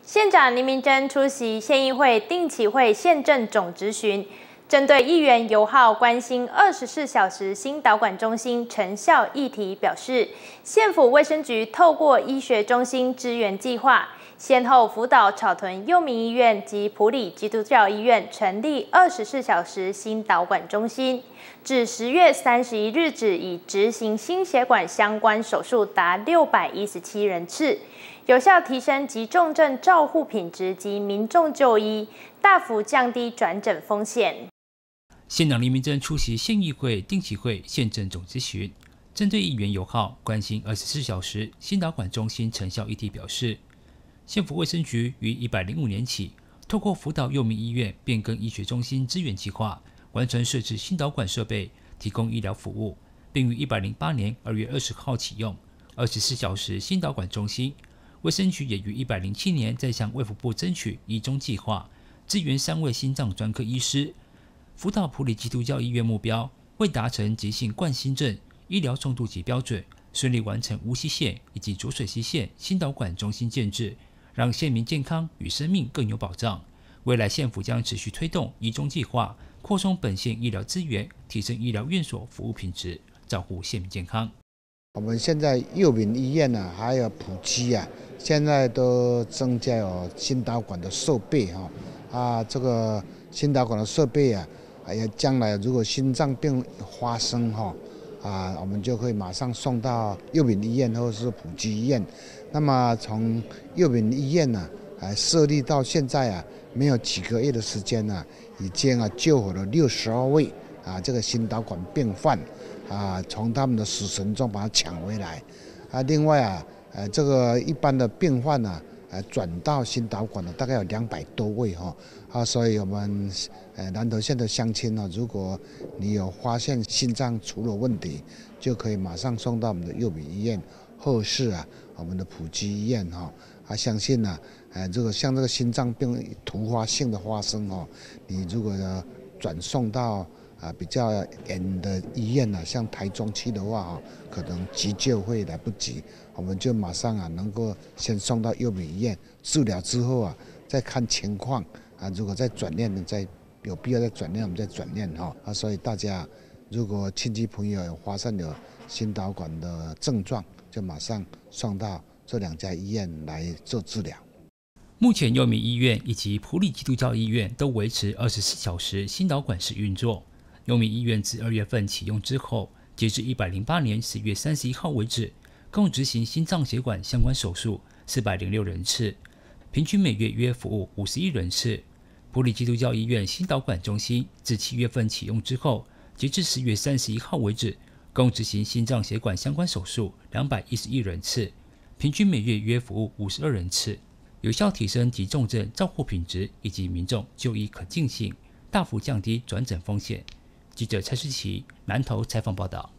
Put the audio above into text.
县长林明珍出席县议会定期会县政总质询，针对议员游浩关心24小时心导管中心成效议题表示，县府卫生局透过医学中心支援计划，先后辅导草屯幼民医院及埔里基督教医院成立24小时心导管中心，至10月31日止，已执行心血管相关手术达617人次，有效提升急重症照护品质及民众就医，大幅降低转诊风险。 县长林明珍出席县议会定期会县政总质询，针对议员游浩关心24小时心导管中心成效议题表示，县府卫生局于105年起，透过辅导幼民医院变更医学中心支援计划，完成设置心导管设备，提供医疗服务，并于108年2月20号启用24小时心导管中心。卫生局也于107年再向卫福部争取医中计划，支援3位心脏专科医师，辅导埔里基督教医院目标，为达成急性冠心症医疗重度及标准，顺利完成无锡县以及浊水溪县心导管中心建制，让县民健康与生命更有保障。未来县府将持续推动医中计划，扩充本县医疗资源，提升医疗院所服务品质，照顾县民健康。 我们现在幼民医院还有普及现在都增加有心导管的设备这个心导管的设备也将来如果心脏病发生我们就可以马上送到幼民医院或是普及医院。那么从幼民医院设立到现在没有几个月的时间已经救活了62位这个心导管病患从他们的死神中把它抢回来另外这个一般的病患转到心导管的大概有200多位所以我们南投县的乡亲如果你有发现心脏出了问题，就可以马上送到我们的幼民医院，或是我们的普及医院相信这个像这个心脏病突发性的发生你如果转送到比较远的医院像台中区的话可能急救会来不及，我们就马上能够先送到幼民医院治疗之后再看情况如果再转院再有必要再转院，我们再转院所以大家如果亲戚朋友有发现有心导管的症状，就马上送到这2家医院来做治疗。 目前幼民医院以及埔里基督教医院都维持24小时心导管式运作。幼民医院自2月份启用之后，截至108年10月31号为止，共执行心脏血管相关手术406人次，平均每月约服务51人次。埔里基督教医院心导管中心自7月份启用之后，截至10月31号为止，共执行心脏血管相关手术211人次，平均每月约服务52人次，有效提升急重症照护品质以及民众就医可进性，大幅降低转诊风险。记者蔡世琪南投采访报道。